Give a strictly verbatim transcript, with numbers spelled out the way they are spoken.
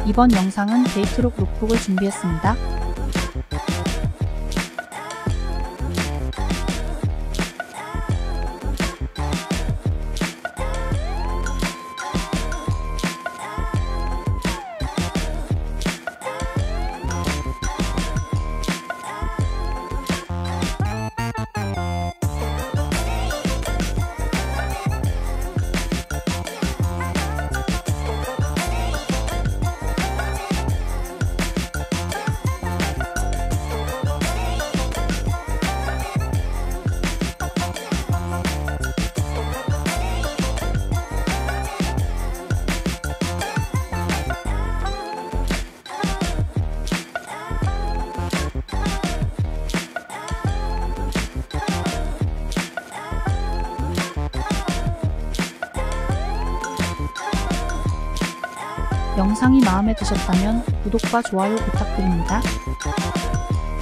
이번 영상은 데이트룩 룩북을 준비했습니다. 영상이 마음에 드셨다면 구독과 좋아요 부탁드립니다.